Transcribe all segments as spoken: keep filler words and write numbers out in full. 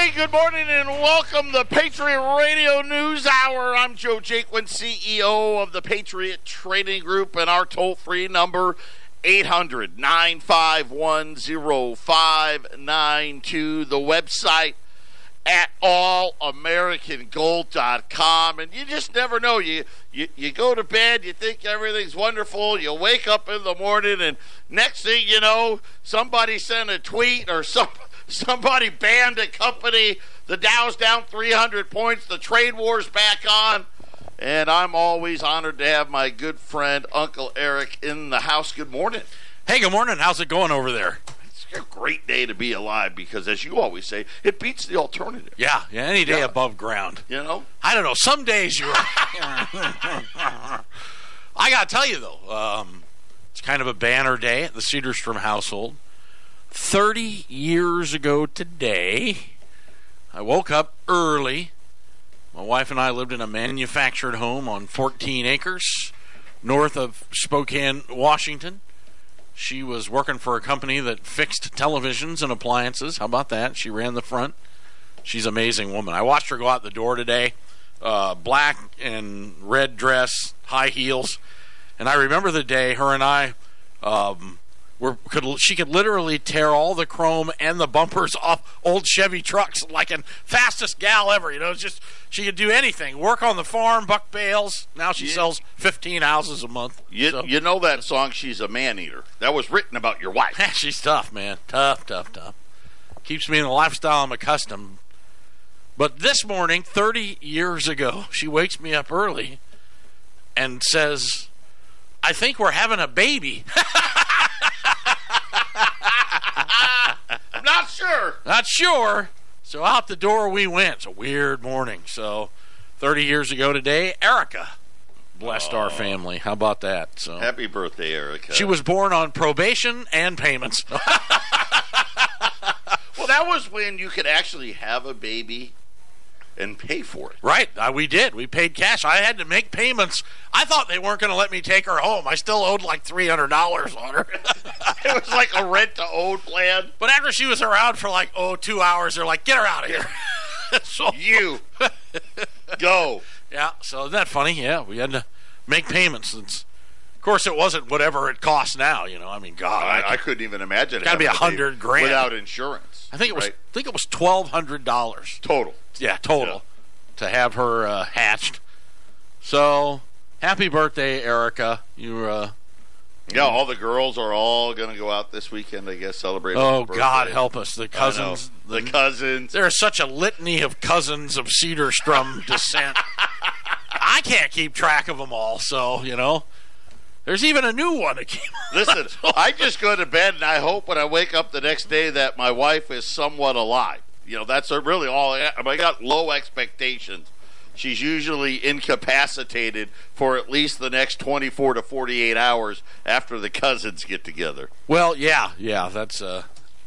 Hey, good morning and welcome to Patriot Radio News Hour. I'm Joe Jaquin, C E O of the Patriot Trading Group, and our toll-free number, eight hundred, nine five one, oh five nine two. The website at all american gold dot com. And you just never know. You, you, you go to bed, you think everything's wonderful, you wake up in the morning, and next thing you know, somebody sent a tweet or something. Somebody banned a company. The Dow's down three hundred points. The trade war's back on. And I'm always honored to have my good friend, Uncle Eric, in the house. Good morning. Hey, good morning. How's it going over there? It's a great day to be alive because, as you always say, it beats the alternative. Yeah, yeah, any day Yeah. above ground. You know? I don't know. Some days you're... I got to tell you, though, um, it's kind of a banner day at the Cedarstrom household. thirty years ago today, I woke up early. My wife and I lived in a manufactured home on fourteen acres north of Spokane, Washington. She was working for a company that fixed televisions and appliances. How about that? She ran the front. She's an amazing woman. I watched her go out the door today, uh, black and red dress, high heels. And I remember the day her and I... Um, Where could she could literally tear all the chrome and the bumpers off old Chevy trucks like a fastest gal ever. You know, it's just she could do anything. Work on the farm, buck bales. Now she Yeah. sells fifteen houses a month. You, So- you know that song, She's a Man-Eater. That was written about your wife. She's tough, man. Tough, tough, tough. Keeps me in the lifestyle I'm accustomed. But this morning, thirty years ago, she wakes me up early and says, "I think we're having a baby." I'm not sure. Not sure. So out the door we went. It's a weird morning. So thirty years ago today, Erica blessed our family. How about that? So Happy birthday, Erica. she was born on probation and payments. Well, that was when you could actually have a baby and pay for it. Right. Uh, we did. We paid cash. I had to make payments. I thought they weren't going to let me take her home. I still owed like three hundred dollars on her. It was like a rent-to-own plan. But after she was around for like, oh, two hours, they're like, get her out of here. So, You go. yeah. So isn't that funny? Yeah. We had to make payments. It's, of course, it wasn't whatever it costs now. You know, I mean, God. I, I couldn't even imagine. Gotta be having a hundred grand without insurance. I think it was. right? I think it was twelve hundred dollars. Total. Yeah, total Yeah. to have her uh, hatched. So, happy birthday, Erica! You. Uh, Yeah, all the girls are all going to go out this weekend, I guess, celebrate. oh her birthday. God, help us! The cousins. I know. The cousins. There is such a litany of cousins of Cedarstrom descent. I can't keep track of them all. So you know, there's even a new one that came. Listen, I just go to bed and I hope when I wake up the next day that my wife is somewhat alive. You know, that's really all I, I got low expectations. She's usually incapacitated for at least the next twenty-four to forty-eight hours after the cousins get together. Well, yeah, yeah, that's uh,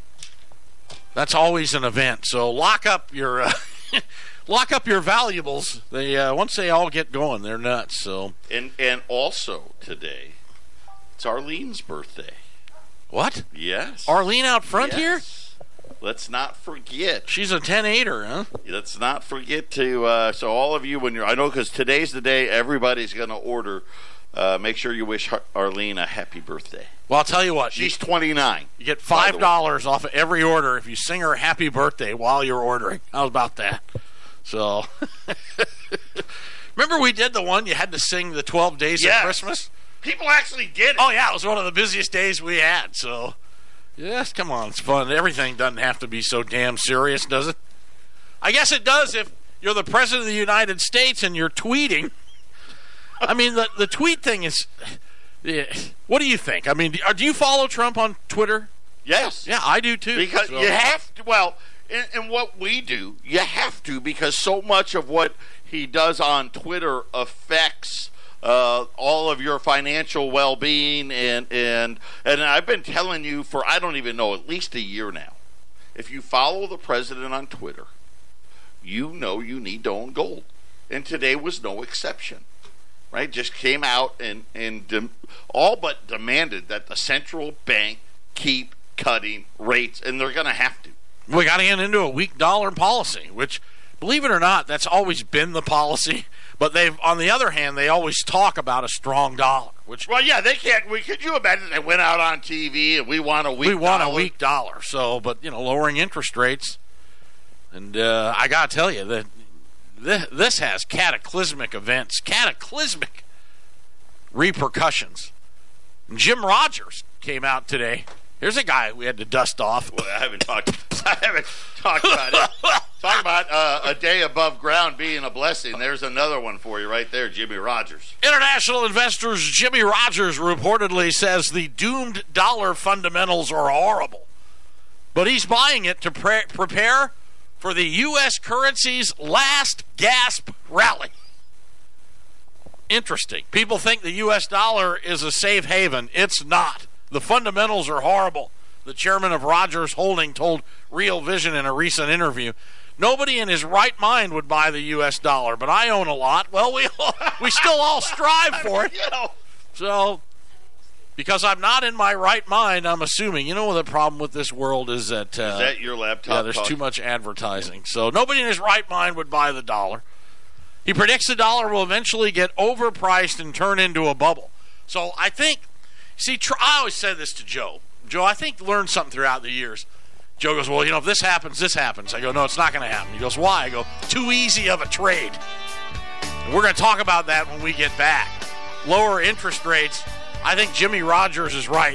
that's always an event. So lock up your uh, lock up your valuables. They uh, once they all get going, they're nuts. So And and also today, it's Arlene's birthday. what? Yes. Arlene out front here? Yes. Let's not forget. She's a ten eighter, huh? Let's not forget to, uh, so all of you, when you're, I know because today's the day everybody's going to order, uh, make sure you wish Har- Arlene a happy birthday. Well, I'll tell you what. She's twenty-nine. You get by the five way. dollars off of every order if you sing her happy birthday while you're ordering. How about that? So, remember we did the one you had to sing the twelve days Yes. of Christmas? People actually did it. Oh, yeah, it was one of the busiest days we had, so... Yes, come on, it's fun. Everything doesn't have to be so damn serious, does it? I guess it does if you're the President of the United States and you're tweeting. I mean, the, the tweet thing is... Yeah. What do you think? I mean, do, do you follow Trump on Twitter? Yes. Yeah, I do, too. Because So- you have to, well, in, in what we do, you have to because so much of what he does on Twitter affects uh, all of your financial well-being. And, and, and I've been telling you for, I don't even know, at least a year now. If you follow the president on Twitter, you know you need to own gold. And today was no exception. Right? Just came out and, and de- all but demanded that the central bank keep cutting rates, and they're going to have to. We got to get into a weak dollar policy, which, believe it or not, that's always been the policy. But they've, on the other hand, they always talk about a strong dollar. Which, well, yeah, they can't. We could you imagine they went out on T V and we want a weak we want dollar? a weak dollar. So, but you know, lowering interest rates, and uh, I got to tell you that this, this has cataclysmic events, cataclysmic repercussions. And Jim Rogers came out today. Here's a guy we had to dust off. Well, I haven't talked. I haven't talked about it. Talk about uh, a day above ground being a blessing. There's another one for you right there, Jimmy Rogers. International investors Jimmy Rogers reportedly says the doomed dollar fundamentals are horrible, but he's buying it to pre- prepare for the U S currency's last gasp rally. Interesting. People think the U S dollar is a safe haven. It's not. The fundamentals are horrible. The chairman of Rogers Holding told Real Vision in a recent interview, nobody in his right mind would buy the U S dollar, but I own a lot. Well, we all, we still all strive for it. You know. So, because I'm not in my right mind, I'm assuming. You know what the problem with this world is that... Uh, is that your laptop? Yeah, there's talking? too much advertising. So nobody in his right mind would buy the dollar. He predicts the dollar will eventually get overpriced and turn into a bubble. So I think... See, I always said this to Joe. Joe, I think, learned something throughout the years. Joe goes, well, you know, if this happens, this happens. I go, no, it's not going to happen. He goes, why? I go, too easy of a trade. And we're going to talk about that when we get back. Lower interest rates. I think Jimmy Rogers is right.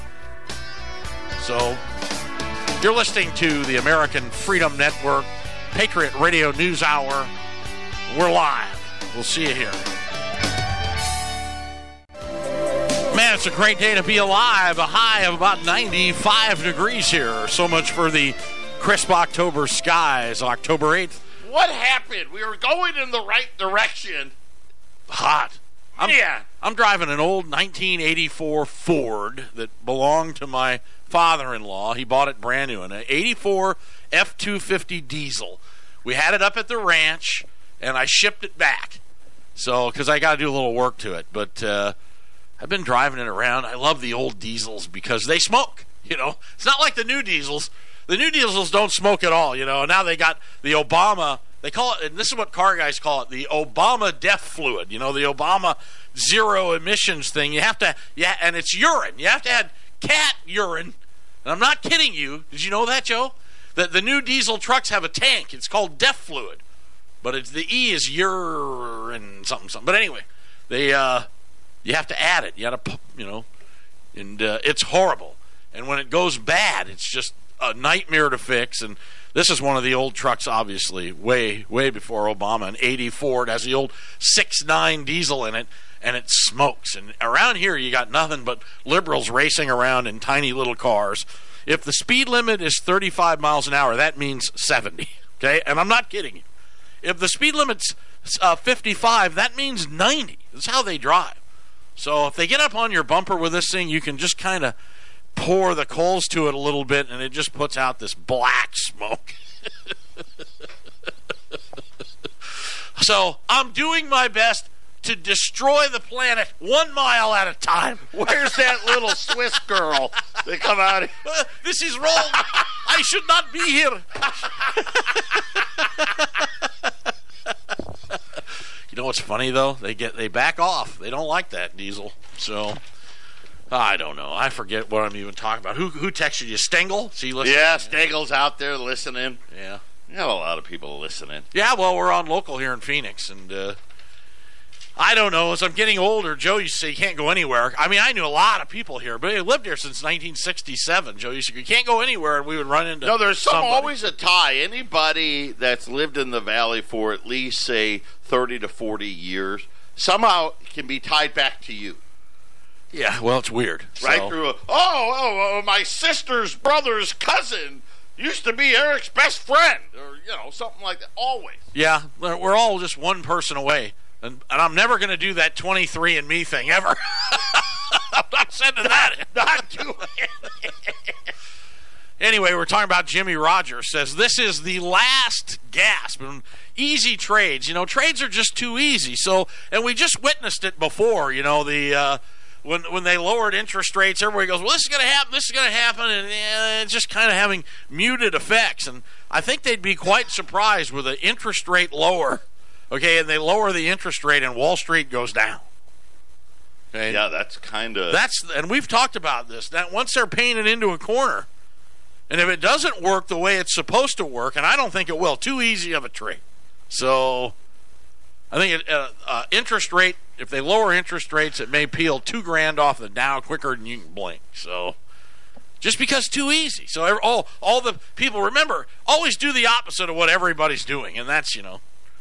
So, you're listening to the American Freedom Network, Patriot Radio News Hour. We're live. We'll see you here. Man, it's a great day to be alive. A high of about ninety-five degrees here. So much for the crisp October skies. October eighth. What happened? We were going in the right direction. Hot. I'm, yeah. I'm driving an old nineteen eighty-four Ford that belonged to my father-in-law. He bought it brand new. An eighty-four F two fifty diesel. We had it up at the ranch, and I shipped it back. So, because I got to do a little work to it. But, uh, I've been driving it around. I love the old diesels because they smoke, you know. It's not like the new diesels. The new diesels don't smoke at all, you know. Now they got the Obama, they call it, and this is what car guys call it, the Obama death fluid, you know, the Obama zero emissions thing. You have to, yeah, and it's urine. You have to add cat urine. And I'm not kidding you. Did you know that, Joe? That the new diesel trucks have a tank. It's called death fluid. But it's, the E is urine something, something. But anyway, they, uh, you have to add it. You got to, you know, and uh, it's horrible. And when it goes bad, it's just a nightmare to fix. And this is one of the old trucks, obviously, way, way before Obama. An eighty-four. It has the old six nine diesel in it, and it smokes. And around here, you got nothing but liberals racing around in tiny little cars. If the speed limit is thirty-five miles an hour, that means seventy. Okay? And I'm not kidding you. If the speed limit's uh, fifty-five, that means ninety. That's how they drive. So if they get up on your bumper with this thing, you can just kind of pour the coals to it a little bit, and it just puts out this black smoke. So I'm doing my best to destroy the planet one mile at a time. Where's that little Swiss girl that come out here? Uh, this is wrong. I should not be here. You know what's funny, though? They get they back off. They don't like that diesel. So, I don't know. I forget what I'm even talking about. Who who texted you? Stengel? See, listening? Yeah, Stengel's out there listening. Yeah. You have a lot of people listening. Yeah, well, we're on local here in Phoenix, and uh, I don't know. As I'm getting older, Joe used to say you can't go anywhere. I mean, I knew a lot of people here, but I lived here since nineteen sixty-seven. Joe used to say, you can't go anywhere, and we would run into No, there's some, somebody. always a tie. Anybody that's lived in the valley for at least, say, thirty to forty years, somehow can be tied back to you. Yeah, well, it's weird. Right so. through a, oh, oh, oh, my sister's brother's cousin used to be Eric's best friend, or, you know, something like that, always. Yeah, we're all just one person away. And, and I'm never going to do that twenty-three and me thing ever. I'm not sending that in. Not doing it. Anyway, we're talking about Jimmy Rogers. Says this is the last gasp. And easy trades. You know, trades are just too easy. So, and we just witnessed it before. You know, the uh, when when they lowered interest rates, everybody goes, well, this is going to happen, this is going to happen, and eh, it's just kind of having muted effects. And I think they'd be quite surprised with an interest rate lower, okay, and they lower the interest rate and Wall Street goes down. Okay? Yeah, that's kind of... That's and we've talked about this. That once they're painted into a corner, and if it doesn't work the way it's supposed to work, and I don't think it will, too easy of a trade. So I think it, uh, uh, interest rate, if they lower interest rates, it may peel two grand off the Dow quicker than you can blink. So just because it's too easy. So every, all, all the people, remember, always do the opposite of what everybody's doing. And that's, you know,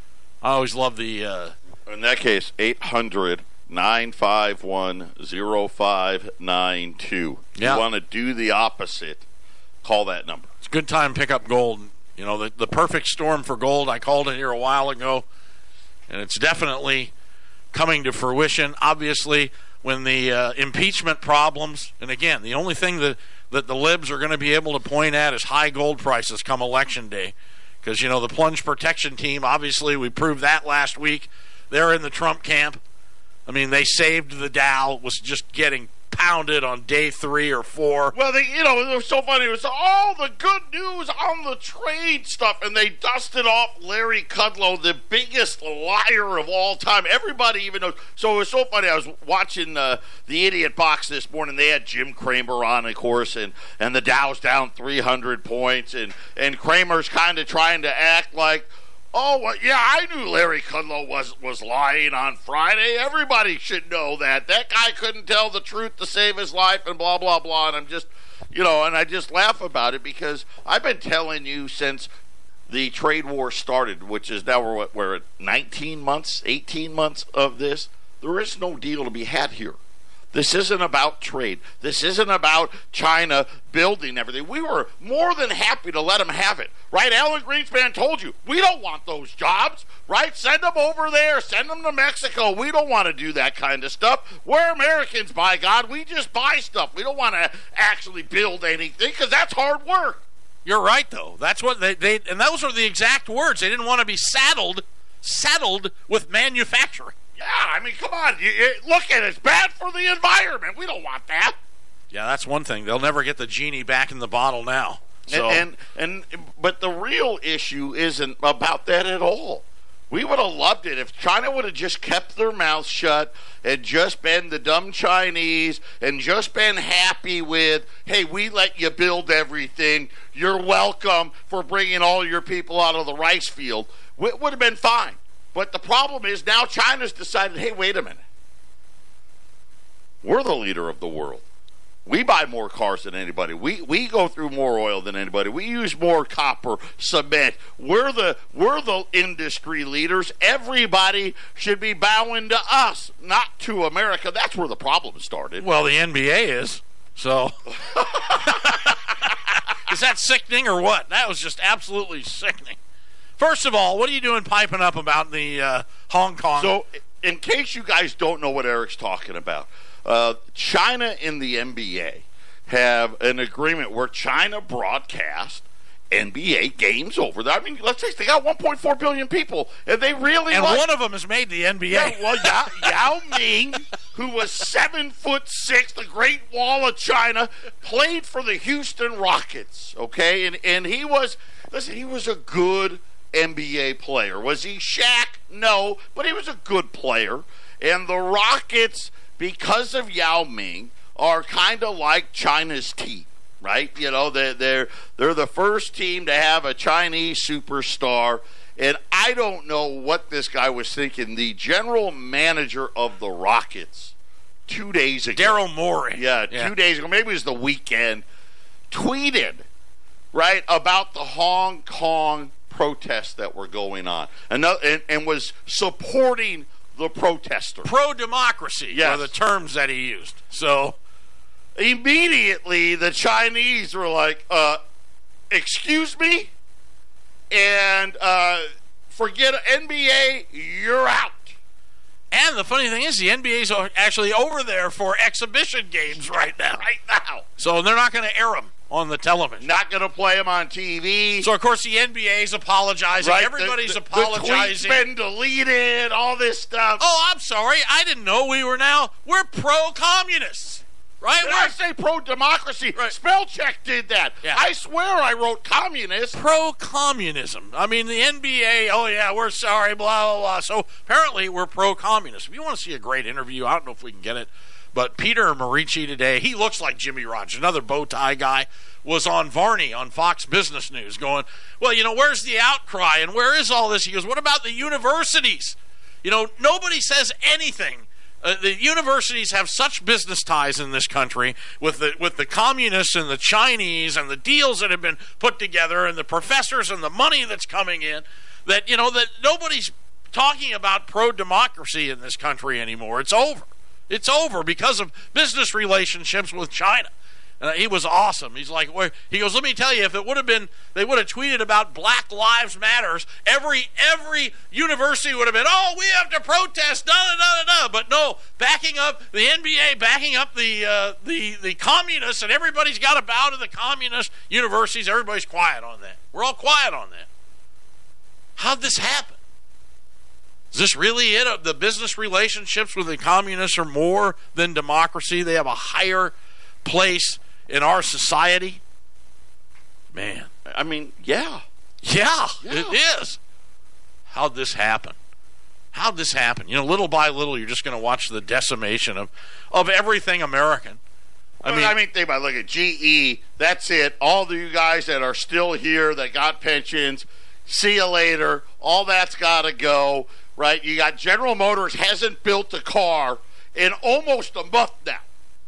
I always love the... Uh, In that case, eight hundred, nine five one, oh five nine two. Yeah. You want to do the opposite, call that number. It's a good time to pick up gold. You know, the, the perfect storm for gold, I called it here a while ago, and it's definitely coming to fruition. Obviously, when the uh, impeachment problems, and again, the only thing that, that the libs are going to be able to point at is high gold prices come election day. Because, you know, the plunge protection team, obviously, we proved that last week. They're in the Trump camp. I mean, they saved the Dow, was just getting pounded on day three or four. Well, they, you know, it was so funny. It was all the good news on the trade stuff, and they dusted off Larry Kudlow, the biggest liar of all time. Everybody even knows. So it was so funny. I was watching uh, the Idiot Box this morning. They had Jim Cramer on, of course, and, and the Dow's down three hundred points, and, and Cramer's kind of trying to act like, oh, well, yeah, I knew Larry Kudlow was, was lying on Friday. Everybody should know that. That guy couldn't tell the truth to save his life and blah, blah, blah. And I'm just, you know, and I just laugh about it because I've been telling you since the trade war started, which is now we're, we're at nineteen months, eighteen months of this. There is no deal to be had here. This isn't about trade. This isn't about China building everything. We were more than happy to let them have it. Right? Alan Greenspan told you, we don't want those jobs. Right? Send them over there. Send them to Mexico. We don't want to do that kind of stuff. We're Americans, by God. We just buy stuff. We don't want to actually build anything because that's hard work. You're right, though. That's what they, they, and those are the exact words. They didn't want to be saddled, saddled with manufacturing. Yeah, I mean, come on. You, you, look at it. It's bad for the environment. We don't want that. Yeah, that's one thing. They'll never get the genie back in the bottle now. So. And, and, and But the real issue isn't about that at all. We would have loved it if China would have just kept their mouths shut and just been the dumb Chinese and just been happy with, hey, we let you build everything. You're welcome for bringing all your people out of the rice field. It would have been fine. But the problem is now China's decided, hey, wait a minute. We're the leader of the world. We buy more cars than anybody. We we go through more oil than anybody. We use more copper, cement. We're the we're the industry leaders. Everybody should be bowing to us, not to America. That's where the problem started. Well, the N B A is. So is that sickening or what? That was just absolutely sickening. First of all, what are you doing piping up about the uh, Hong Kong? So, in case you guys don't know what Eric's talking about, uh, China and the N B A have an agreement where China broadcast N B A games over there. I mean, let's say they got one point four billion people, and they really and like, one of them has made the N B A. Yeah, well, Yao, Yao Ming, who was seven foot six, the Great Wall of China, played for the Houston Rockets. Okay, and and he was listen, he was a good N B A player. Was he Shaq? No, but he was a good player. And the Rockets, because of Yao Ming, are kind of like China's team, right? You know, they're, they're, they're the first team to have a Chinese superstar. And I don't know what this guy was thinking. The general manager of the Rockets, two days ago. Daryl Morey. Yeah, yeah, two days ago, maybe it was the weekend, tweeted, right, about the Hong Kong protests that were going on, and, and, and was supporting the protesters. Pro-democracy yes. were the terms that he used. So immediately the Chinese were like, uh, excuse me, and uh, forget N B A, you're out. And the funny thing is, the N B A's are actually over there for exhibition games right now. Right now. So they're not going to air them. on the television. Not going to play them on T V. So, of course, the N B A's apologizing. Right. Everybody's the, the, apologizing. The tweet's been deleted, all this stuff. Oh, I'm sorry. I didn't know we were now. We're pro-communists. Right? Did We're I say pro-democracy? Right. Spell check did that. Yeah. I swear I wrote communist. pro-communism. I mean, the N B A, oh, yeah, we're sorry, blah, blah, blah. So, apparently, we're pro-communist. If you want to see a great interview, I don't know if we can get it, but Peter Morici today, he looks like Jimmy Rogers, another bow tie guy, was on Varney on Fox Business News going, well, you know, where's the outcry and where is all this? He goes, what about the universities? You know, nobody says anything. Uh, the universities have such business ties in this country with the with the communists and the Chinese and the deals that have been put together and the professors and the money that's coming in that, you know, that nobody's talking about pro-democracy in this country anymore. It's over. It's over because of business relationships with China. Uh, he was awesome. He's like, well, he goes, let me tell you, if it would have been, they would have tweeted about Black Lives Matters, every every university would have been, oh, we have to protest, da da da da da. But no, backing up the N B A, backing up the uh, the the communists, and everybody's got a bow to the communist universities. Everybody's quiet on that. We're all quiet on that. How'd this happen? Is this really it? The business relationships with the communists are more than democracy. They have a higher place in our society. Man. I mean, yeah. Yeah, yeah. it is. How'd this happen? How'd this happen? You know, little by little, you're just going to watch the decimation of, of everything American. I I mean, mean, I mean, think about it. Look at G E. That's it. All of you guys that are still here that got pensions, see you later. All that's got to go, right? You got General Motors hasn't built a car in almost a month now.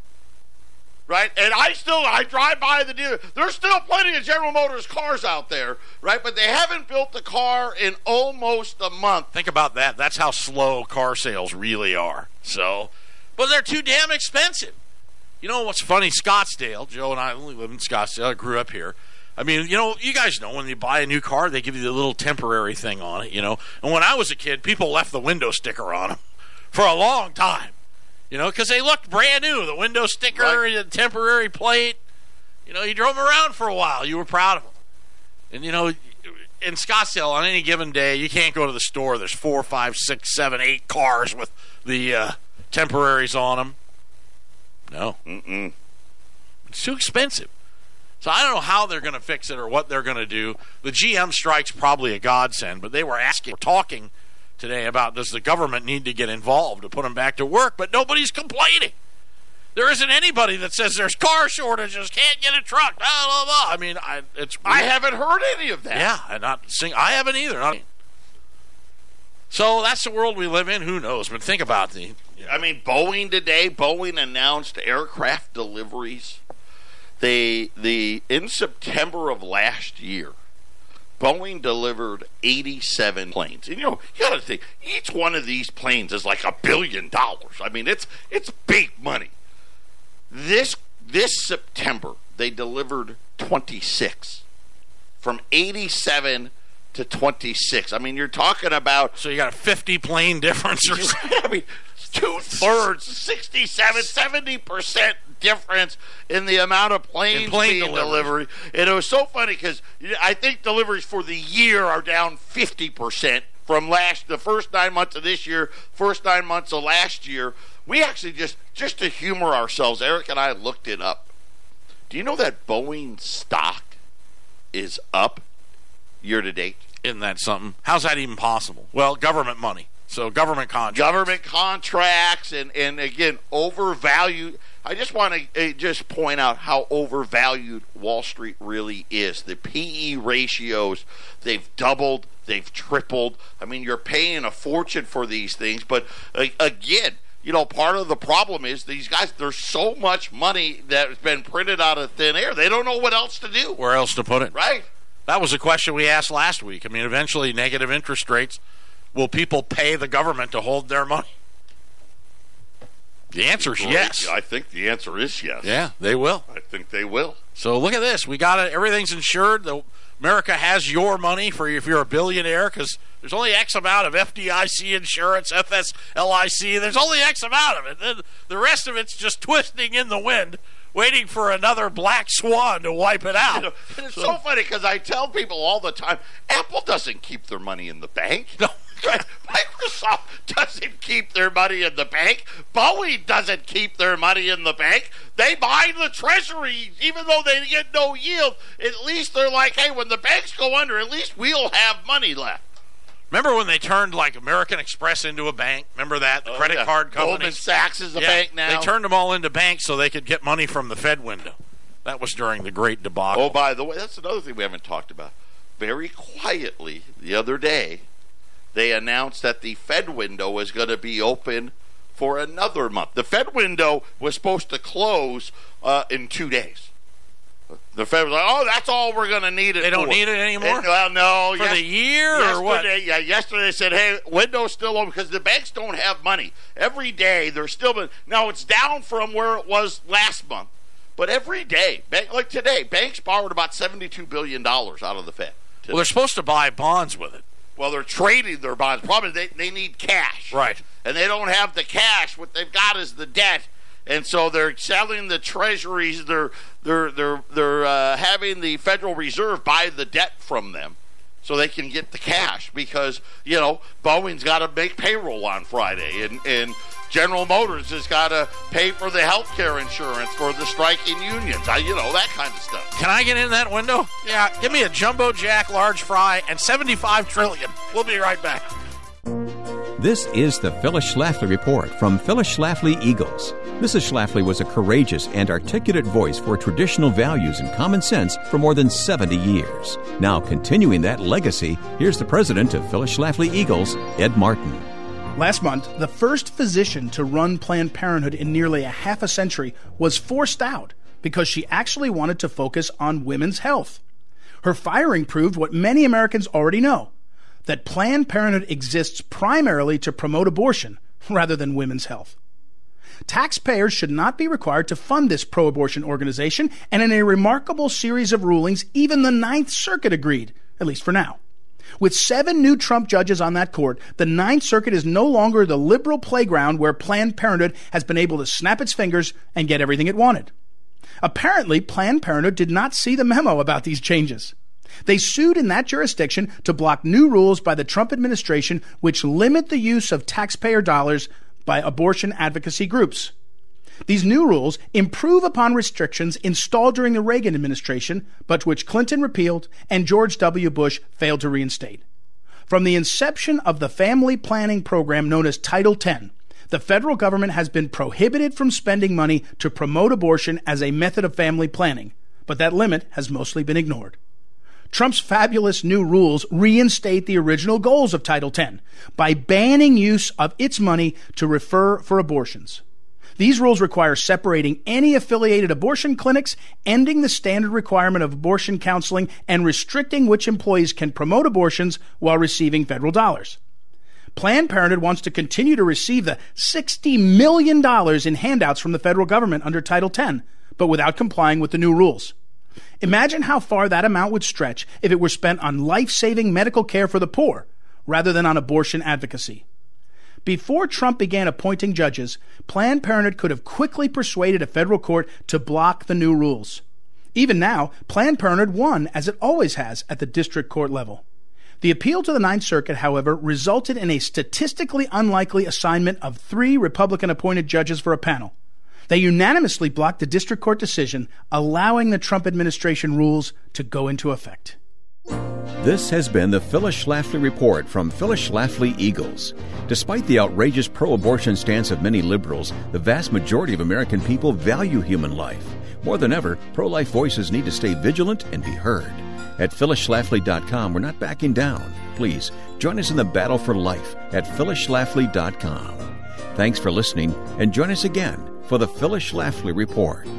Right? And I still, I drive by the dealer. There's still plenty of General Motors cars out there, right? But they haven't built the car in almost a month. Think about that. That's how slow car sales really are. So, but they're too damn expensive. You know what's funny? Scottsdale, Joe and I only live in Scottsdale. I grew up here. I mean, you know, you guys know when you buy a new car, they give you the little temporary thing on it, you know. And when I was a kid, people left the window sticker on them for a long time. You know, because they looked brand new. The window sticker, right. The temporary plate. You know, you drove them around for a while. You were proud of them. And, you know, in Scottsdale, on any given day, you can't go to the store. There's four, five, six, seven, eight cars with the uh, temporaries on them. No. Mm-mm. It's too expensive. So I don't know how they're going to fix it or what they're going to do. The G M strike's probably a godsend, but they were asking, talking today about does the government need to get involved to put them back to work, but nobody's complaining. There isn't anybody that says there's car shortages, can't get a truck, blah, blah, blah. I mean, I, it's I haven't heard any of that. Yeah, and not sing. I haven't either. Not, so that's the world we live in. Who knows? But think about the. You know. I mean, Boeing today. Boeing announced aircraft deliveries. They the in September of last year, Boeing delivered eighty-seven planes. And, you know, you got to think, each one of these planes is like a billion dollars. I mean, it's it's big money. This this September, they delivered twenty-six. From eighty-seven to twenty-six. I mean, you're talking about... So you got a fifty plane difference or something. I mean, two-thirds, sixty-seven, seventy percent difference in the amount of planes in plane being delivered. And it was so funny because I think deliveries for the year are down fifty percent from last the first nine months of this year, first nine months of last year. We actually just, just to humor ourselves, Eric and I looked it up. Do you know that Boeing stock is up year to date? Isn't that something? How's that even possible? Well, government money. So government contracts. Government contracts and, and again, overvalued. I just want to uh, just point out how overvalued Wall Street really is. The P E ratios, they've doubled, they've tripled. I mean, you're paying a fortune for these things. But uh, again, you know, part of the problem is these guys, there's so much money that's been printed out of thin air. They don't know what else to do. Where else to put it? Right. That was a question we asked last week. I mean, eventually negative interest rates. Will people pay the government to hold their money? The answer is yes. I think the answer is yes. Yeah, they will. I think they will. So look at this. We got it. Everything's insured. The, America has your money for if you're a billionaire because there's only X amount of F D I C insurance, F S L I C. There's only X amount of it. The, the rest of it's just twisting in the wind waiting for another black swan to wipe it out. You know, and it's so, so funny because I tell people all the time, Apple doesn't keep their money in the bank. No. Microsoft doesn't keep their money in the bank. Boeing doesn't keep their money in the bank. They buy the treasury, even though they get no yield. At least they're like, hey, when the banks go under, at least we'll have money left. Remember when they turned like American Express into a bank? Remember that? The oh, credit yeah. card companies. Goldman Sachs is a yeah, bank now. They turned them all into banks so they could get money from the Fed window. That was during the Great Debacle. Oh, by the way, that's another thing we haven't talked about. Very quietly the other day, they announced that the Fed window is going to be open for another month. The Fed window was supposed to close uh, in two days. The Fed was like, oh, that's all we're going to need it They don't for. need it anymore? And, well, no. For yes, the year or what? Yeah, yesterday they said, hey, window's still open because the banks don't have money. Every day they're still been, now it's down from where it was last month, but every day, bank, like today, banks borrowed about seventy-two billion dollars out of the Fed. Today. Well, they're supposed to buy bonds with it. Well, they're trading their bonds. Problem is they, they need cash. Right. And they don't have the cash. What they've got is the debt. And so they're selling the treasuries. They're they're they're they're uh, having the Federal Reserve buy the debt from them so they can get the cash because, you know, Boeing's got to make payroll on Friday and, and General Motors has got to pay for the health care insurance for the striking unions. I, you know, that kind of stuff. Can I get in that window? Yeah, give me a Jumbo Jack, large fry, and seventy-five trillion. We'll be right back. This is the Phyllis Schlafly Report from Phyllis Schlafly Eagles. Missus Schlafly was a courageous and articulate voice for traditional values and common sense for more than seventy years. Now, continuing that legacy, here's the president of Phyllis Schlafly Eagles, Ed Martin. Last month, the first physician to run Planned Parenthood in nearly a half a century was forced out because she actually wanted to focus on women's health. Her firing proved what many Americans already know, that Planned Parenthood exists primarily to promote abortion rather than women's health. Taxpayers should not be required to fund this pro-abortion organization, and in a remarkable series of rulings, even the Ninth Circuit agreed, at least for now. With seven new Trump judges on that court, the Ninth Circuit is no longer the liberal playground where Planned Parenthood has been able to snap its fingers and get everything it wanted. Apparently, Planned Parenthood did not see the memo about these changes. They sued in that jurisdiction to block new rules by the Trump administration which limit the use of taxpayer dollars by abortion advocacy groups. These new rules improve upon restrictions installed during the Reagan administration, but which Clinton repealed and George W. Bush failed to reinstate. From the inception of the family planning program known as Title ten, the federal government has been prohibited from spending money to promote abortion as a method of family planning, but that limit has mostly been ignored. Trump's fabulous new rules reinstate the original goals of Title ten by banning use of its money to refer for abortions. These rules require separating any affiliated abortion clinics, ending the standard requirement of abortion counseling, and restricting which employees can promote abortions while receiving federal dollars. Planned Parenthood wants to continue to receive the sixty million dollars in handouts from the federal government under Title ten, but without complying with the new rules. Imagine how far that amount would stretch if it were spent on life-saving medical care for the poor, rather than on abortion advocacy. Before Trump began appointing judges, Planned Parenthood could have quickly persuaded a federal court to block the new rules. Even now, Planned Parenthood won, as it always has, at the district court level. The appeal to the Ninth Circuit, however, resulted in a statistically unlikely assignment of three Republican-appointed judges for a panel. They unanimously blocked the district court decision, allowing the Trump administration rules to go into effect. This has been the Phyllis Schlafly Report from Phyllis Schlafly Eagles. Despite the outrageous pro-abortion stance of many liberals, the vast majority of American people value human life. More than ever, pro-life voices need to stay vigilant and be heard. At phyllis schlafly dot com, we're not backing down. Please, join us in the battle for life at phyllis schlafly dot com. Thanks for listening, and join us again for the Phyllis Schlafly Report.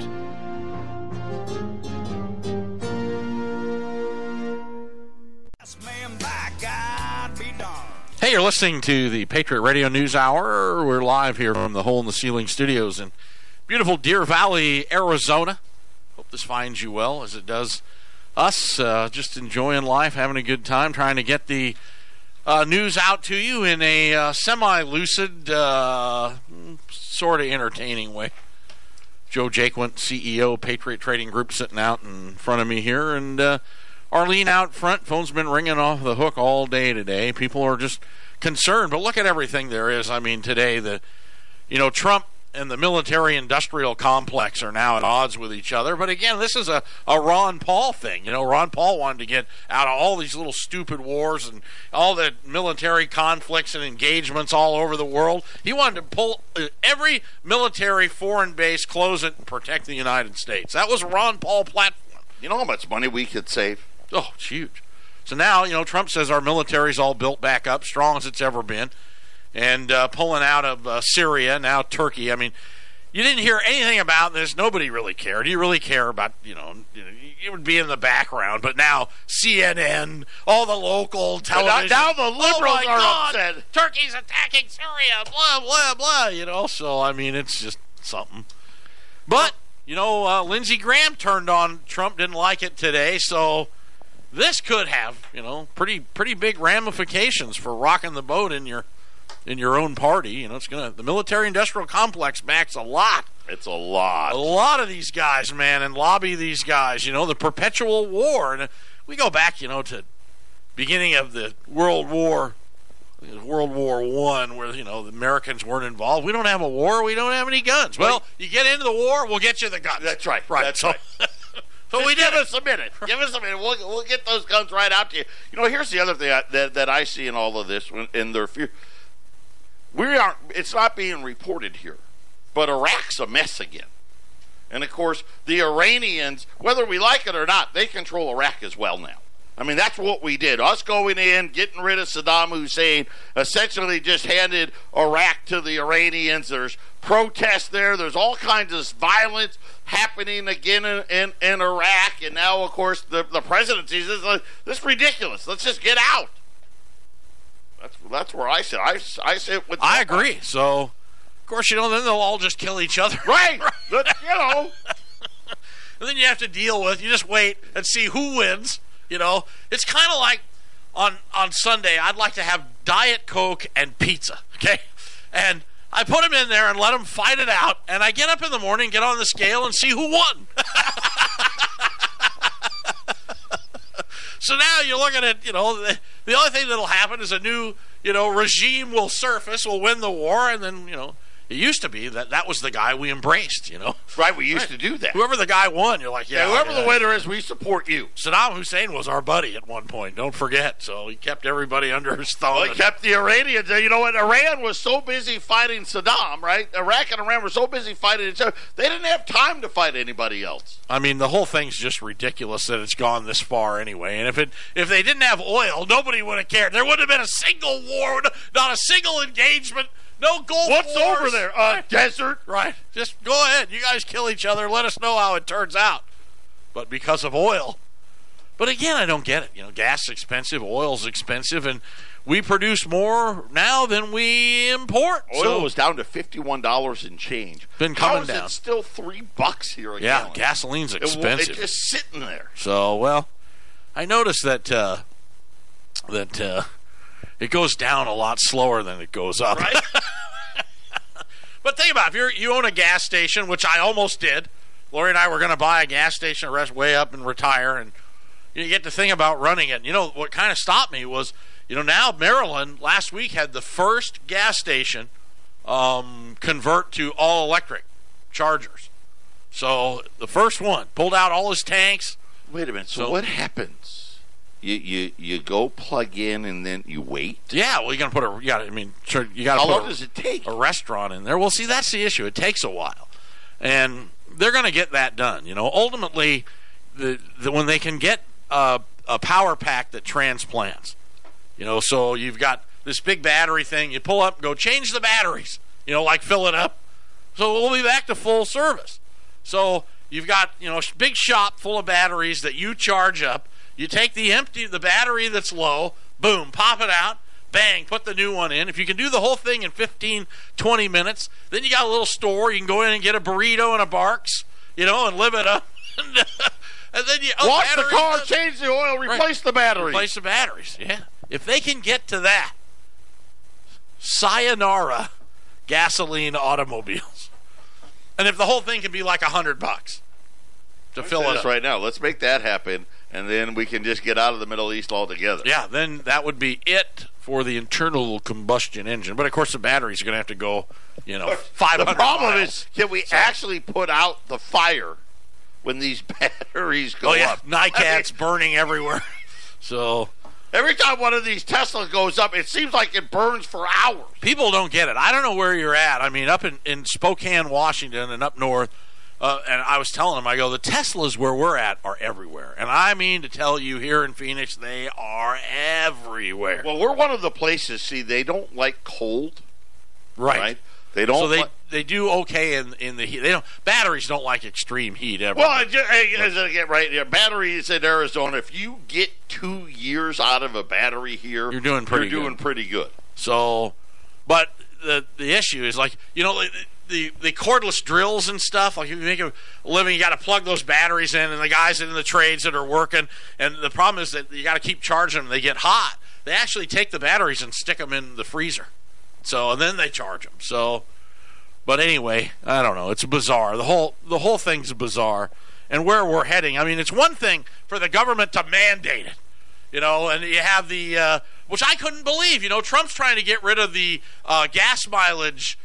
Hey, you're listening to the Patriot Radio News Hour. We're live here from the Hole in the Ceiling studios in beautiful Deer Valley, Arizona. Hope this finds you well, as it does us. Uh, just enjoying life, having a good time, trying to get the uh, news out to you in a uh, semi-lucid, uh, sort of entertaining way. Joe Jaquint, C E O, Patriot Trading Group, sitting out in front of me here, and uh, Arlene out front. Phone's been ringing off the hook all day today. People are just concerned, but look at everything there is. I mean, today, the you know, Trump and the military-industrial complex are now at odds with each other. But again, this is a, a Ron Paul thing. You know, Ron Paul wanted to get out of all these little stupid wars and all the military conflicts and engagements all over the world. He wanted to pull every military foreign base, close it, and protect the United States. That was a Ron Paul platform. You know how much money we could save? Oh, it's huge. So now, you know, Trump says our military's all built back up, strong as it's ever been. And uh, pulling out of uh, Syria, now Turkey. I mean, you didn't hear anything about this. Nobody really cared. You really care about, you know, you know, it would be in the background. But now C N N, all the local television. Now, now the liberals oh are God, upset. Turkey's attacking Syria, blah, blah, blah, you know. So, I mean, it's just something. But, you know, uh, Lindsey Graham turned on Trump, didn't like it today. So this could have, you know, pretty pretty big ramifications for rocking the boat in your in your own party. You know, it's gonna the military-industrial complex backs a lot. It's a lot. A lot of these guys, man, and lobby these guys. You know, the perpetual war. And we go back, you know, to beginning of the World War, World War One, where you know the Americans weren't involved. We don't have a war. We don't have any guns. Well, you get into the war, we'll get you the guns. That's right. Right. That's so, right. So we give did us a minute. Give us a minute. We'll we'll get those guns right out to you. You know, here's the other thing I, that that I see in all of this. When, in their fear, we aren't. It's not being reported here, but Iraq's a mess again. And of course, the Iranians, whether we like it or not, they control Iraq as well now. I mean, that's what we did. Us going in, getting rid of Saddam Hussein, essentially just handed Iraq to the Iranians. There's protests there. There's all kinds of violence happening again in, in, in Iraq. And now, of course, the, the presidency says, this is ridiculous. Let's just get out. That's that's where I sit. I, I sit with... I agree. Part. So, of course, you know, then they'll all just kill each other. Right. But, you know. And then you have to deal with, you just wait and see who wins. You know, it's kind of like on on Sunday, I'd like to have Diet Coke and pizza, okay? And I put them in there and let them fight it out, and I get up in the morning, get on the scale, and see who won. So now you're looking at, you know, the, the only thing that'll happen is a new, you know, regime will surface, will win the war, and then, you know, it used to be that that was the guy we embraced, you know. Right, we used right. to do that. Whoever the guy won, you're like, yeah. yeah whoever yeah. the winner is, we support you. Saddam Hussein was our buddy at one point, don't forget. So he kept everybody under his thumb. Well, he kept the Iranians. You know what? Iran was so busy fighting Saddam, right? Iraq and Iran were so busy fighting each other, they didn't have time to fight anybody else. I mean, the whole thing's just ridiculous that it's gone this far anyway. And if it if they didn't have oil, nobody would have cared. There wouldn't have been a single war, not a single engagement. No Gulf What's Wars. over there? Uh, desert? Right. Just go ahead. You guys kill each other. Let us know how it turns out. But because of oil. But again, I don't get it. You know, gas is expensive. Oil's expensive. And we produce more now than we import. Oil so, was down to fifty-one dollars and change. Been coming How is down. it still three bucks here a yeah, gallon? gasoline's expensive. It, it's just sitting there. So, well, I noticed that, uh, that, uh, it goes down a lot slower than it goes up. Right? But think about it. If you're, you own a gas station, which I almost did. Lori and I were going to buy a gas station, rest way up and retire. And you get to think about running it. You know, what kind of stopped me was, you know, now Maryland last week had the first gas station um, convert to all-electric chargers. So the first one pulled out all his tanks. Wait a minute. So, So what happens? You, you you go plug in and then you wait? Yeah, well, you're going to put a, you got I mean, sure, you got to How put long a, does it take? a restaurant in there. Well, see, that's the issue. It takes a while. And they're going to get that done. You know, ultimately, the, the when they can get a, a power pack that transplants, you know, so you've got this big battery thing. You pull up, go change the batteries, you know, like fill it up. So we'll be back to full service. So you've got, you know, a big shop full of batteries that you charge up. You take the empty, the battery that's low, boom, pop it out, bang, put the new one in. If you can do the whole thing in fifteen, twenty minutes, then you got a little store. You can go in and get a burrito and a Barks, you know, and live it up. and then you oh, wash the car, uh, change the oil, replace right. the batteries. Replace the batteries, yeah. If they can get to that, sayonara gasoline automobiles. And if the whole thing can be like a hundred bucks to fill it up right now, let's make that happen, and then we can just get out of the Middle East altogether. Yeah, then that would be it for the internal combustion engine. But of course, the batteries are going to have to go, you know, five hundred. The problem miles. is, can we so, actually put out the fire when these batteries go oh, yeah. up? NICAD's I mean, burning everywhere. So every time one of these Teslas goes up, it seems like it burns for hours. People don't get it. I don't know where you're at. I mean, up in, in Spokane, Washington, and up north, uh, and I was telling them, I go, the Teslas where we're at are everywhere. And I mean to tell you, here in Phoenix, they are everywhere. Well, we're one of the places, see, they don't like cold. Right. right? They don't. So they li- they do okay in in the heat. They don't. Batteries don't like extreme heat ever. Well, just, hey, again, right here, batteries in Arizona. If you get two years out of a battery here, you're doing pretty. You're good. doing pretty good. So, but the the issue is like you know the, the the cordless drills and stuff. Like if you make a living, you got to plug those batteries in, and the guys in the trades that are working. And the problem is that you got to keep charging them. They get hot. They actually take the batteries and stick them in the freezer. So and then they charge them. So, but anyway, I don't know. It's bizarre. The whole the whole thing's bizarre, and where we're heading. I mean, it's one thing for the government to mandate it, you know, and you have the uh, which I couldn't believe. You know, Trump's trying to get rid of the uh, gas mileage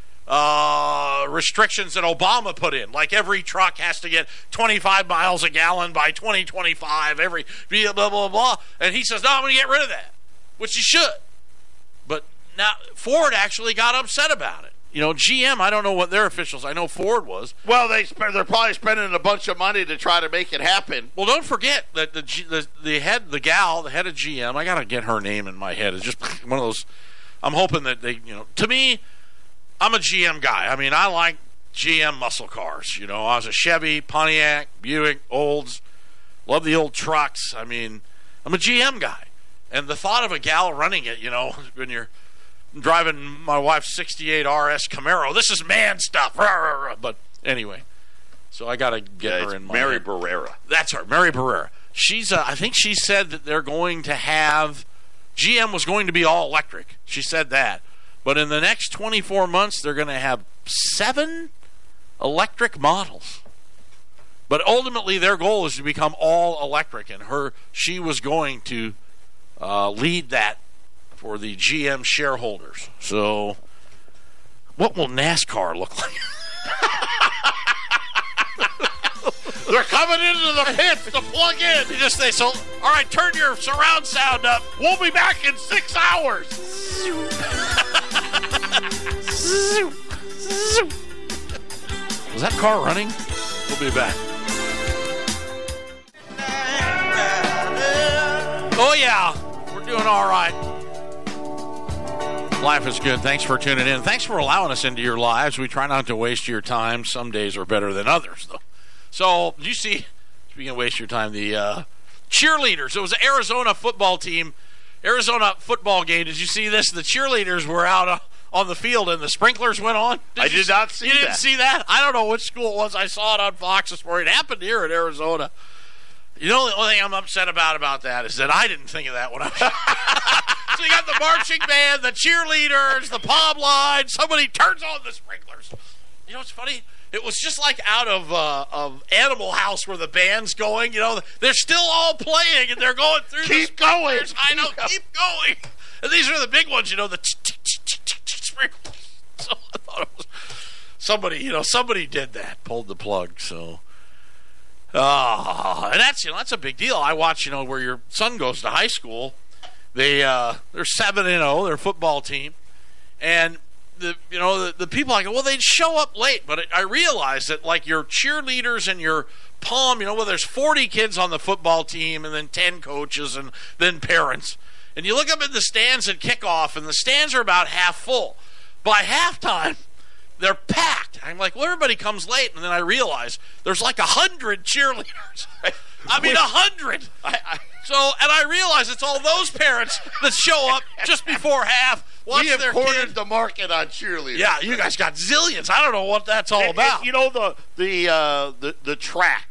uh, restrictions that Obama put in. Like every truck has to get twenty-five miles a gallon by twenty twenty-five. Every blah blah blah blah. And he says, "No, I'm going to get rid of that," which he should. But now, Ford actually got upset about it. You know, G M, I don't know what their officials, I know Ford was. Well, they spend, they're probably spending a bunch of money to try to make it happen. Well, don't forget that the the, the head, the gal, the head of G M, I got to get her name in my head. It's just one of those, I'm hoping that they, you know, to me, I'm a G M guy. I mean, I like G M muscle cars. You know, I was a Chevy, Pontiac, Buick, Olds, love the old trucks. I mean, I'm a G M guy. And the thought of a gal running it, you know, when you're driving my wife's sixty-eight R S Camaro. This is man stuff. But anyway, so I got to get yeah, her in my Mary head. Barrera. That's her, Mary Barrera. She's. Uh, I think she said that they're going to have G M was going to be all electric. She said that, but in the next twenty-four months, they're going to have seven electric models. But ultimately, their goal is to become all electric, and her she was going to uh, lead that for the G M shareholders. So, what will NASCAR look like? They're coming into the pits to plug in. You just say, so, all right, turn your surround sound up. We'll be back in six hours. Was that car running? We'll be back. Oh, yeah. We're doing all right. Life is good. Thanks for tuning in. Thanks for allowing us into your lives. We try not to waste your time. Some days are better than others, though. So, did you see, speaking of waste your time, the uh, cheerleaders. It was an Arizona football team, Arizona football game. Did you see this? The cheerleaders were out uh, on the field and the sprinklers went on. Did I you did not see You that. didn't see that? I don't know which school it was. I saw it on Fox this morning. It happened here in Arizona. You know, the only thing I'm upset about about that is that I didn't think of that when I was... So you got the marching band, the cheerleaders, the pom line. Somebody turns on the sprinklers. You know what's funny? It was just like out of uh, of Animal House where the band's going. You know, they're still all playing and they're going through Keep the going. I know, keep going. And these are the big ones, you know, the sprinklers. So I thought it was somebody, you know, somebody did that, pulled the plug. So, oh, and that's, you know, that's a big deal. I watch, you know, where your son goes to high school. They uh, they're seven and zero. Their football team, and the you know the, the people I go, well, they'd show up late, but it, I realize that like your cheerleaders and your pom, you know, well, there's forty kids on the football team, and then ten coaches, and then parents, and you look up in the stands at kickoff, and the stands are about half full. By halftime, they're packed. I'm like, well, everybody comes late, and then I realize there's like a hundred cheerleaders. I mean, a hundred. I, I, so, and I realize it's all those parents that show up just before half. Watch we have their cornered kid. the market on cheerleaders. Yeah, you guys got zillions. I don't know what that's all and, about. And, you know the the uh, the the track.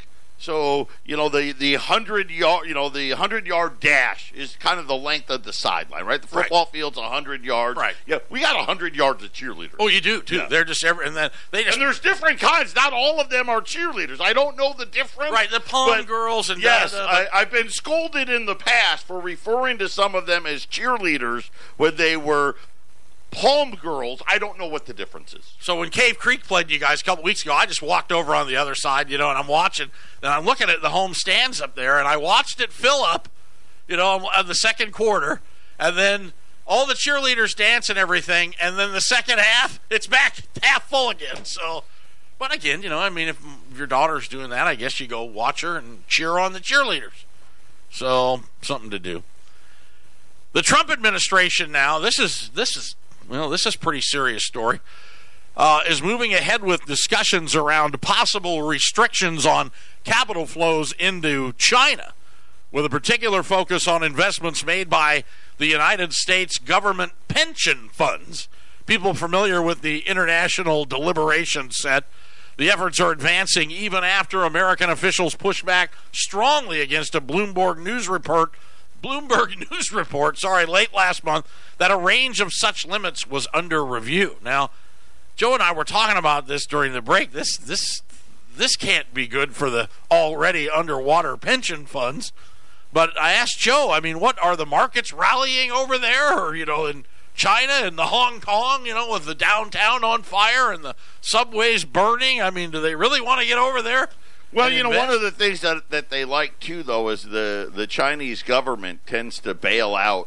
So, you know, the the hundred yard, you know, the hundred yard dash is kind of the length of the sideline, right? The football right. field's a hundred yards. Right. Yeah, we got a hundred yards of cheerleaders. Oh, you do too. Yeah. They're just every, and then they just and there's different kinds. Not all of them are cheerleaders. I don't know the difference. right. The pom but girls and yes, the, the, I, I've been scolded in the past for referring to some of them as cheerleaders when they were Palm girls. I don't know what the difference is. So when Cave Creek played you guys a couple weeks ago, I just walked over on the other side, you know, and I'm watching, and I'm looking at the home stands up there, and I watched it fill up, you know, in the second quarter, and then all the cheerleaders dance and everything, and then the second half, it's back half full again. So, but again, you know, I mean, if your daughter's doing that, I guess you go watch her and cheer on the cheerleaders. So, something to do. The Trump administration now, this is this is Well, this is a pretty serious story, uh, is moving ahead with discussions around possible restrictions on capital flows into China, with a particular focus on investments made by the United States government pension funds. People familiar with the international deliberation said the efforts are advancing even after American officials push back strongly against a Bloomberg News report Bloomberg News report, sorry, late last month, that a range of such limits was under review. Now, Joe and I were talking about this during the break. This this this can't be good for the already underwater pension funds. But I asked Joe, I mean, what are the markets rallying over there, or, you know, in China and the Hong Kong, you know, with the downtown on fire and the subways burning? I mean, do they really want to get over there? Well, you know, one of the things that that they like, too, though, is the, the Chinese government tends to bail out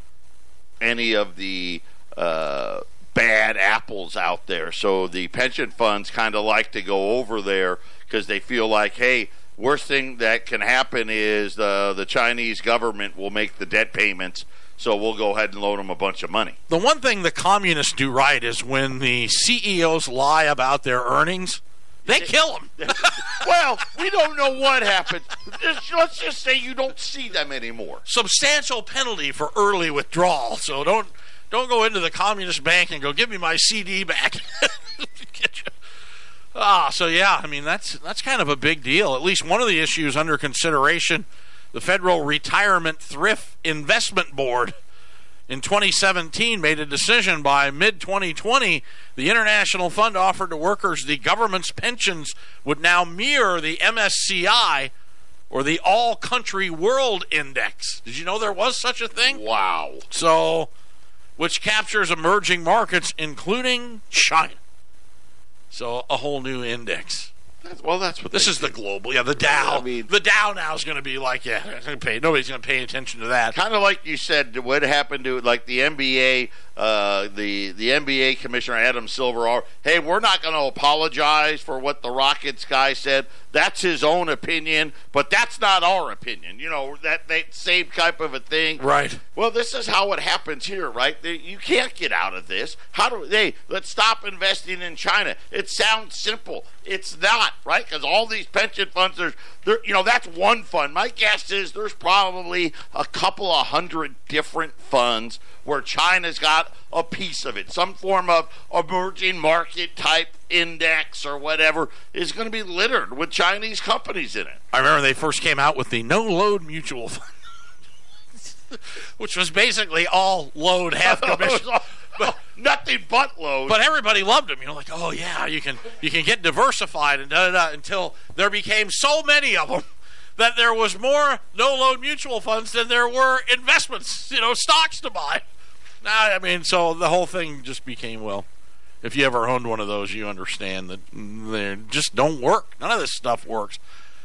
any of the uh, bad apples out there. So the pension funds kind of like to go over there because they feel like, hey, worst thing that can happen is the, the Chinese government will make the debt payments, so we'll go ahead and loan them a bunch of money. The one thing the communists do right is when the C E Os lie about their earnings, they kill them. Well, we don't know what happens. Just, let's just say you don't see them anymore. Substantial penalty for early withdrawal. So don't don't go into the communist bank and go, give me my C D back. ah, so yeah, I mean, that's that's kind of a big deal. At least one of the issues under consideration, the Federal Retirement Thrift Investment Board in twenty seventeen made a decision by mid twenty twenty the international fund offered to workers the government's pensions would now mirror the M S C I, or the All Country World Index. Did you know there was such a thing? Wow. So, which captures emerging markets, including China. So, a whole new index. That's, well, that's what this is do. the global. Yeah, the Dow. I mean, the Dow now is going to be like, yeah, nobody's going to pay attention to that. Kind of like you said, what happened to like the N B A, uh, the the N B A commissioner Adam Silver. Hey, we're not going to apologize for what the Rockets guy said. That's his own opinion, but that's not our opinion. You know, that, that same type of a thing. Right. Well, this is how it happens here, right? You can't get out of this. How do they? Let's stop investing in China. It sounds simple. It's not, right? Because all these pension funds, there's, there, you know, that's one fund. My guess is there's probably a couple of hundred different funds where China's got a piece of it. Some form of emerging market type index or whatever is going to be littered with Chinese companies in it. I remember they first came out with the no-load mutual fund, which was basically all load, half commission. But nothing but load. But everybody loved them. You know, like, oh yeah, you can you can get diversified and da da da, until there became so many of them that there was more no-load mutual funds than there were investments, you know, stocks to buy. Nah, I mean, so the whole thing just became, well, if you ever owned one of those, you understand that they just don't work. None of this stuff works.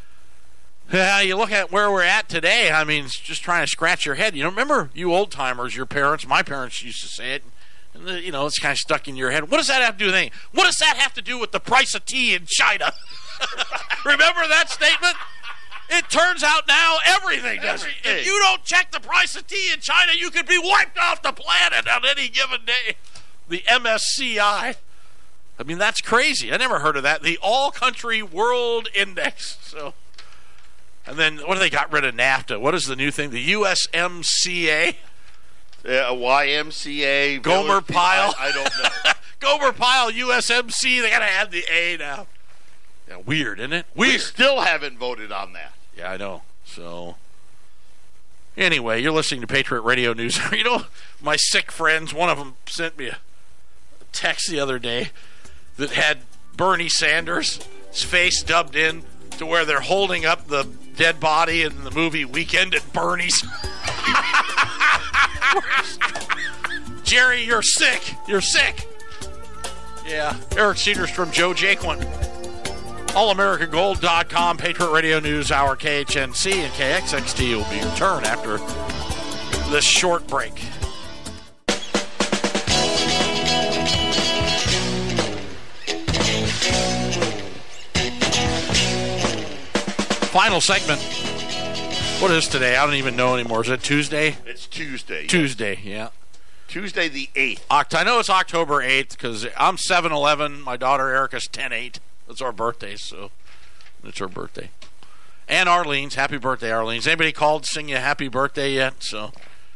Yeah, you look at where we're at today, I mean, it's just trying to scratch your head. You know, remember, you old-timers, your parents, my parents used to say it, and, you know, it's kind of stuck in your head. What does that have to do with anything? What does that have to do with the price of tea in China? Remember that statement? It turns out now everything does. Everything. If you don't check the price of tea in China, you could be wiped off the planet on any given day. The M S C I. I mean, that's crazy. I never heard of that. The All Country World Index. So, and then what do they got rid of NAFTA? What is the new thing? The U S M C A? Yeah, Y M C A. Gomer Pyle. I, I don't know. Gomer Pyle, U S M C. They got to add the A now. Yeah, weird, isn't it? We Weird. still haven't voted on that. Yeah, I know. So, anyway, you're listening to Patriot Radio News. You know, my sick friends, one of them sent me a text the other day that had Bernie Sanders' face dubbed in to where they're holding up the dead body in the movie Weekend at Bernie's. Jerry, you're sick. You're sick. Yeah. Eric Cedars from Joe Jaquin. all america gold dot com, Patriot Radio News Hour, K H N C and K X X T will be returned after this short break. Final segment. What is today? I don't even know anymore. Is it Tuesday? It's Tuesday. Tuesday, yeah. Tuesday the eighth. Oct- I know it's October eighth because I'm seven eleven. My daughter Erica's ten eight. That's our birthdays, so it's her birthday. And Arlene's. Happy birthday, Arlene's. Anybody called to sing you a happy birthday yet? So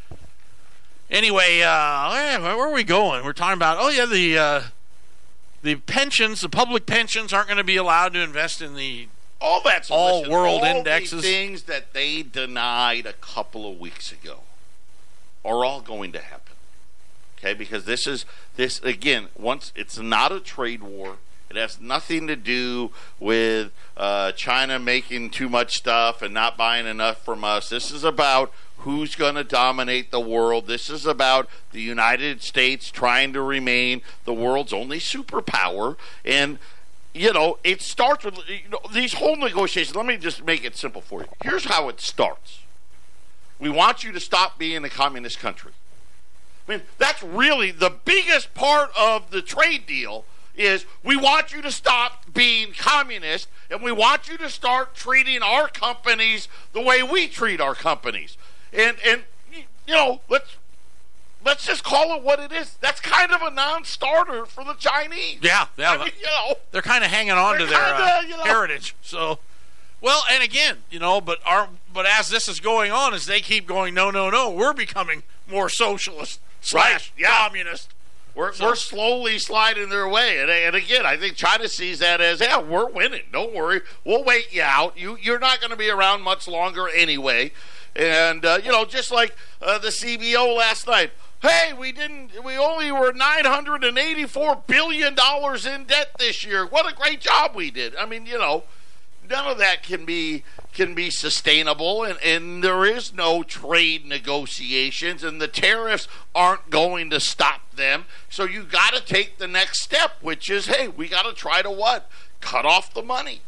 anyway, uh, where are we going? We're talking about, oh, yeah, the, uh, the pensions, the public pensions aren't going to be allowed to invest in the all that's all listen, world all indexes. The things that they denied a couple of weeks ago are all going to happen. Okay, because this is this again. Once it's not a trade war. It has nothing to do with uh, China making too much stuff and not buying enough from us. This is about who's going to dominate the world. This is about the United States trying to remain the world's only superpower. And, you know, it starts with you know, these whole negotiations. Let me just make it simple for you. Here's how it starts. We want you to stop being a communist country. I mean, that's really the biggest part of the trade deal. Is we want you to stop being communist and we want you to start treating our companies the way we treat our companies. And and you know, let's let's just call it what it is. That's kind of a non-starter for the Chinese. Yeah, yeah. I mean, you know, they're kind of hanging on to their kinda, uh, you know, heritage. So, well, and again, you know, but our but as this is going on, as they keep going, no, no, no, we're becoming more socialist slash right, yeah. communist. We're, so, we're slowly sliding their way. And, and again, I think China sees that as, yeah, we're winning. Don't worry. We'll wait you out. You, you're not going to be around much longer anyway. And, uh, you know, just like uh, the C B O last night. Hey, we didn't. We only were nine hundred eighty-four billion dollars in debt this year. What a great job we did. I mean, you know, none of that can be can be sustainable, and, and there is no trade negotiations, and the tariffs aren't going to stop them. So you got to take the next step, which is, hey, we got to try to what? Cut off the money.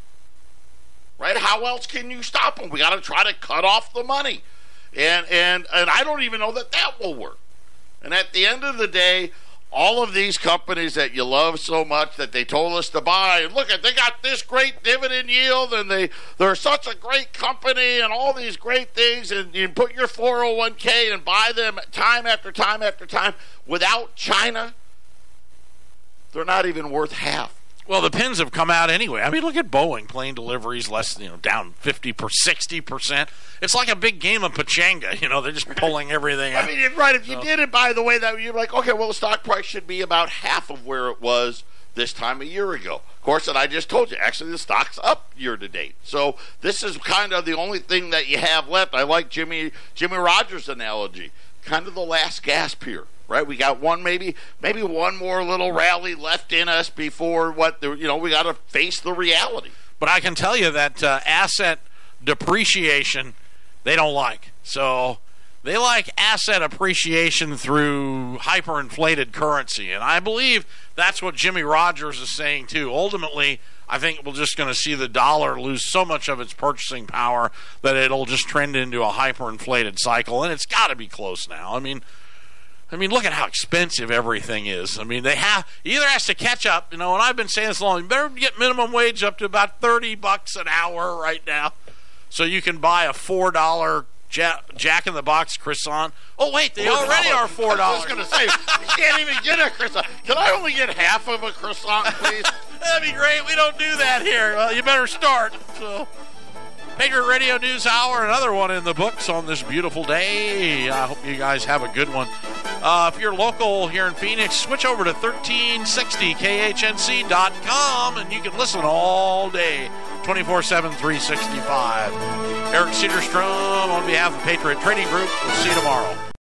Right? How else can you stop them? We got to try to cut off the money. And, and, and I don't even know that that will work. And at the end of the day, all of these companies that you love so much that they told us to buy, and look at, they got this great dividend yield, and they, they're such a great company, and all these great things, and you put your four oh one k and buy them time after time after time. Without China, they're not even worth half. Well, the pins have come out anyway. I mean, look at Boeing, plane deliveries less, you know, down fifty percent, sixty percent. It's like a big game of pachanga. You know, they're just pulling everything out. I mean, right, if you so. did it by the way that you're like, okay, well, the stock price should be about half of where it was this time a year ago. Of course, and I just told you, actually, the stock's up year to date. So this is kind of the only thing that you have left. I like Jimmy Jimmy Rogers' analogy, kind of the last gasp here. Right, we got one, maybe, maybe one more little rally left in us before what the, you know, we got to face the reality. But I can tell you that uh, asset depreciation, they don't like. So they like asset appreciation through hyperinflated currency, and I believe that's what Jimmy Rogers is saying too. Ultimately, I think we're just going to see the dollar lose so much of its purchasing power that it'll just trend into a hyperinflated cycle, and it's got to be close now. I mean. I mean, look at how expensive everything is. I mean, they have either has to catch up, you know, and I've been saying this long, you better get minimum wage up to about thirty bucks an hour right now so you can buy a four dollar Jack, Jack in the Box croissant. Oh, wait, they already are four dollars. I was going to say, you can't even get a croissant. Can I only get half of a croissant, please? That'd be great. We don't do that here. Well, you better start. So, Patriot Radio News Hour, another one in the books on this beautiful day. I hope you guys have a good one. Uh, if you're local here in Phoenix, switch over to thirteen sixty K H N C dot com and you can listen all day, twenty-four seven, three sixty-five. Eric Cedarstrom on behalf of Patriot Trading Group. We'll see you tomorrow.